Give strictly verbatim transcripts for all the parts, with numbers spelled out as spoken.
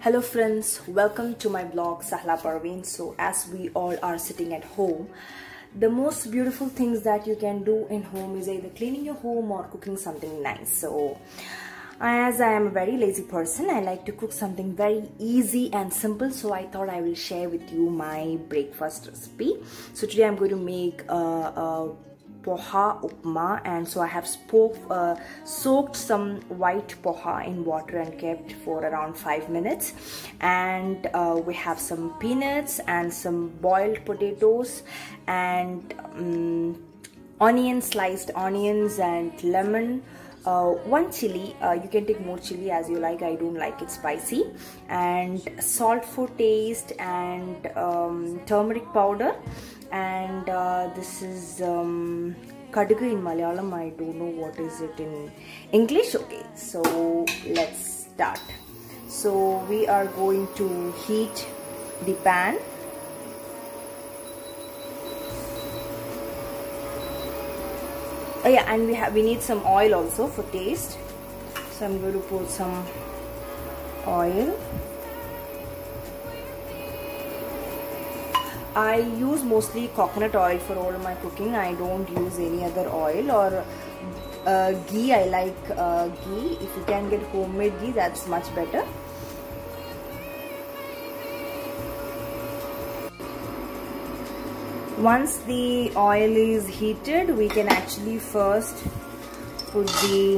Hello friends, welcome to my blog Sahla Parveen. So as we all are sitting at home, the most beautiful things that you can do in home is either cleaning your home or cooking something nice. So as I am a very lazy person, I like to cook something very easy and simple. So I thought I will share with you my breakfast recipe. So today I'm going to make a, a poha upma, and so I have spoke, uh, soaked some white poha in water and kept for around five minutes. And uh, we have some peanuts and some boiled potatoes and um, onions, sliced onions and lemon. Uh, one chili, uh, you can take more chili as you like, I don't like it spicy, and salt for taste, and um, turmeric powder, and uh, this is um, kadugu in Malayalam. I don't know what is it in English. Okay, so let's start. So we are going to heat the pan. Oh yeah, and we have we need some oil also for taste. So I'm going to put some oil. I use mostly coconut oil for all of my cooking. I don't use any other oil or uh, ghee. I like uh, ghee. If you can get homemade ghee, that's much better. Once the oil is heated, we can actually first put the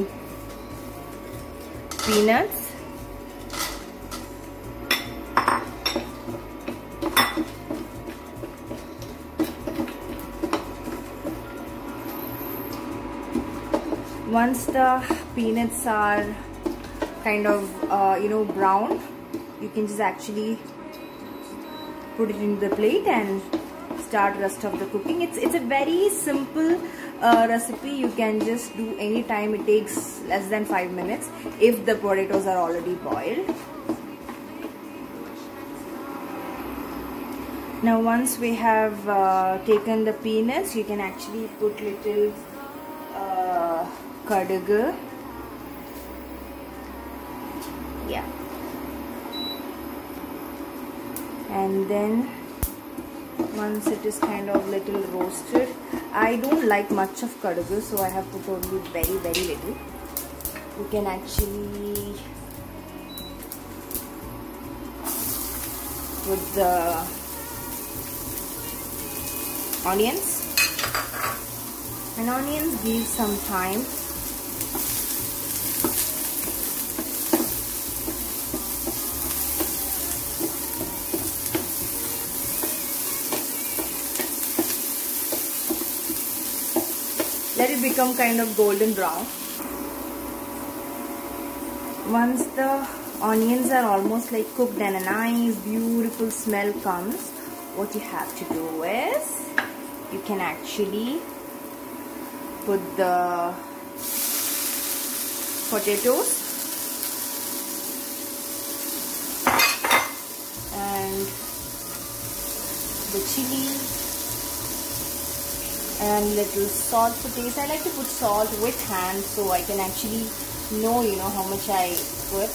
peanuts. Once the peanuts are kind of uh, you know brown, you can just actually put it in the plate and start rest of the cooking. It's it's a very simple uh, recipe. You can just do any time. It takes less than five minutes if the potatoes are already boiled. Now once we have uh, taken the peanuts, you can actually put little uh, kadugu. Yeah, and then once it is kind of little roasted, I don't like much of kadugu, so I have put only very very little. You can actually put the onions, and onions give some time. Let it become kind of golden brown. Once the onions are almost like cooked and a nice beautiful smell comes, what you have to do is you can actually put the potatoes and the chili and little salt for taste. I like to put salt with hand so I can actually know, you know, how much I put.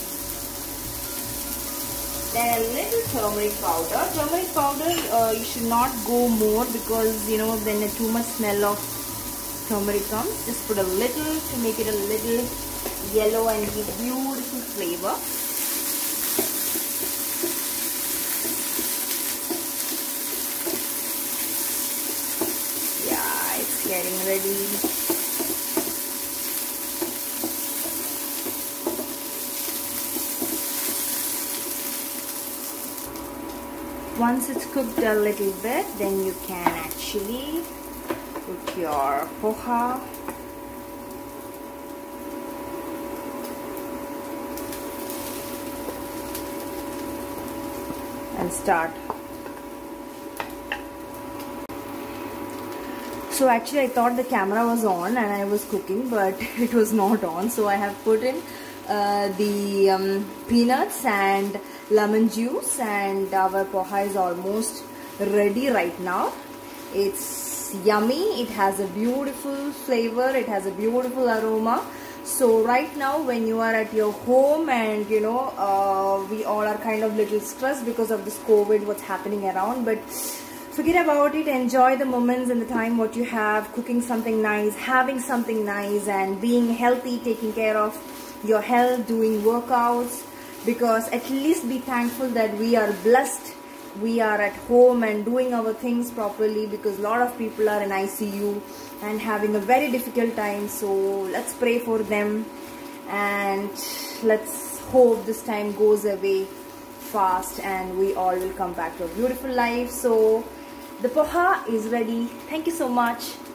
Then a little turmeric powder. Turmeric powder, uh, you should not go more because, you know, then too much smell of turmeric comes. Just put a little to make it a little yellow and give beautiful flavor. Getting ready. Once it's cooked a little bit, then you can actually put your poha. And start. So actually I thought the camera was on and I was cooking, but it was not on. So I have put in uh, the um, peanuts and lemon juice, and our poha is almost ready right now. It's yummy. It has a beautiful flavor. It has a beautiful aroma. So right now when you are at your home and you know uh, we all are kind of little stressed because of this COVID, what's happening around, but forget about it. Enjoy the moments and the time what you have, cooking something nice, having something nice, and being healthy, taking care of your health, doing workouts, because at least be thankful that we are blessed. We are at home and doing our things properly, because a lot of people are in I C U and having a very difficult time. So let's pray for them and let's hope this time goes away fast and we all will come back to a beautiful life. So the poha is ready. Thank you so much.